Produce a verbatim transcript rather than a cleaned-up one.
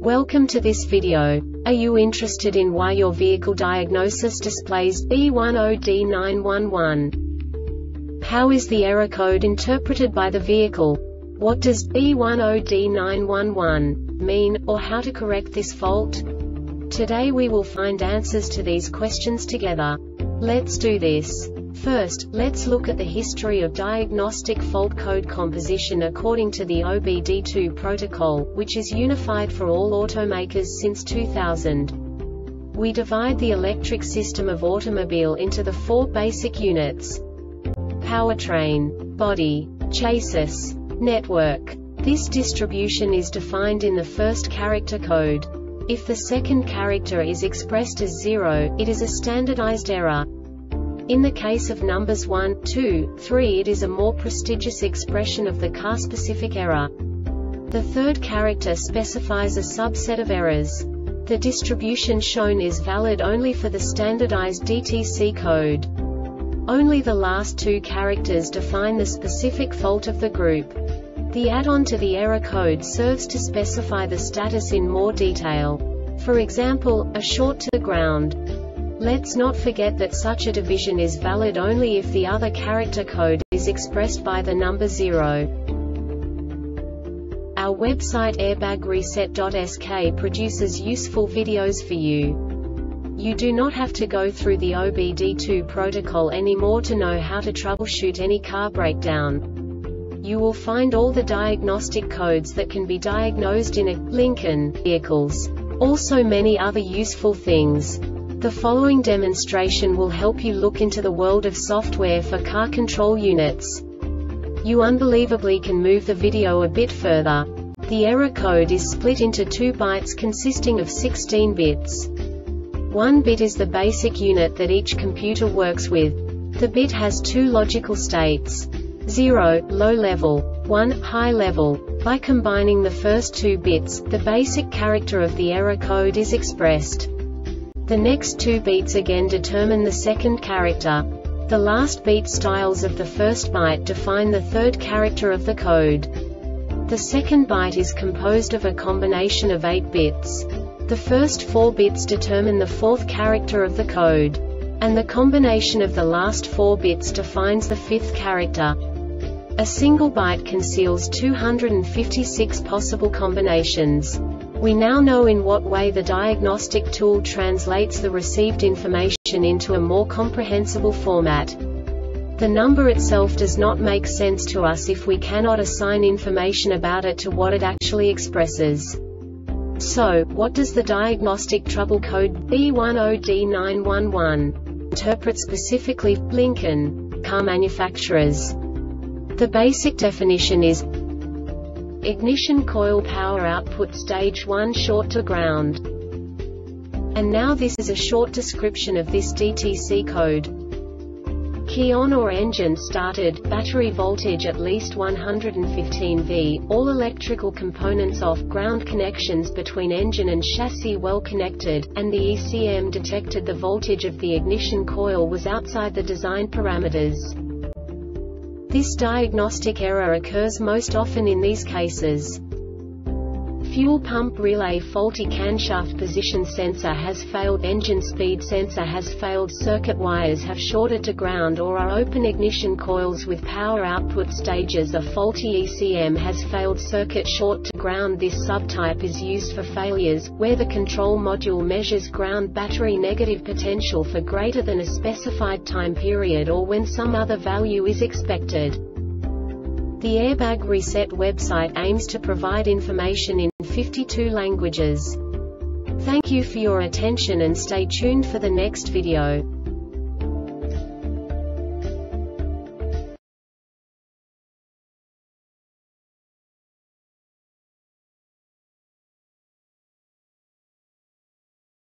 Welcome to this video. Are you interested in why your vehicle diagnosis displays B one zero D nine one one? How is the error code interpreted by the vehicle? What does B one zero D nine one one mean, or how to correct this fault? Today we will find answers to these questions together. Let's do this. First, let's look at the history of diagnostic fault code composition according to the O B D two protocol, which is unified for all automakers since two thousand. We divide the electric system of automobile into the four basic units: powertrain, body, chassis, network. This distribution is defined in the first character code. If the second character is expressed as zero, it is a standardized error. In the case of numbers one, two, three, it is a more prestigious expression of the car-specific error. The third character specifies a subset of errors. The distribution shown is valid only for the standardized D T C code. Only the last two characters define the specific fault of the group. The add-on to the error code serves to specify the status in more detail. For example, a short to the ground. Let's not forget that such a division is valid only if the other character code is expressed by the number zero. Our website airbag reset dot S K produces useful videos for you. You do not have to go through the O B D two protocol anymore to know how to troubleshoot any car breakdown. You will find all the diagnostic codes that can be diagnosed in a Lincoln vehicles. Also many other useful things. The following demonstration will help you look into the world of software for car control units. You unbelievably can move the video a bit further. The error code is split into two bytes consisting of sixteen bits. One bit is the basic unit that each computer works with. The bit has two logical states: zero, low level, one, high level. By combining the first two bits, the basic character of the error code is expressed. The next two beats again determine the second character. The last beat styles of the first byte define the third character of the code. The second byte is composed of a combination of eight bits. The first four bits determine the fourth character of the code. And the combination of the last four bits defines the fifth character. A single byte conceals two hundred fifty-six possible combinations. We now know in what way the diagnostic tool translates the received information into a more comprehensible format. The number itself does not make sense to us if we cannot assign information about it to what it actually expresses. So, what does the diagnostic trouble code B one zero D nine one one interpret specifically for Lincoln car manufacturers? The basic definition is ignition coil power output stage one short to ground. And now this is a short description of this D T C code. Key on or engine started, battery voltage at least one hundred fifteen volts, all electrical components off, ground connections between engine and chassis well connected, and the E C M detected the voltage of the ignition coil was outside the design parameters. This diagnostic error occurs most often in these cases: fuel pump relay faulty, camshaft position sensor has failed, engine speed sensor has failed, circuit wires have shorted to ground or are open, ignition coils with power output stages are faulty, E C M has failed, circuit short to ground. This subtype is used for failures where the control module measures ground battery negative potential for greater than a specified time period or when some other value is expected. The Airbag Reset website aims to provide information in fifty-two languages. Thank you for your attention and stay tuned for the next video.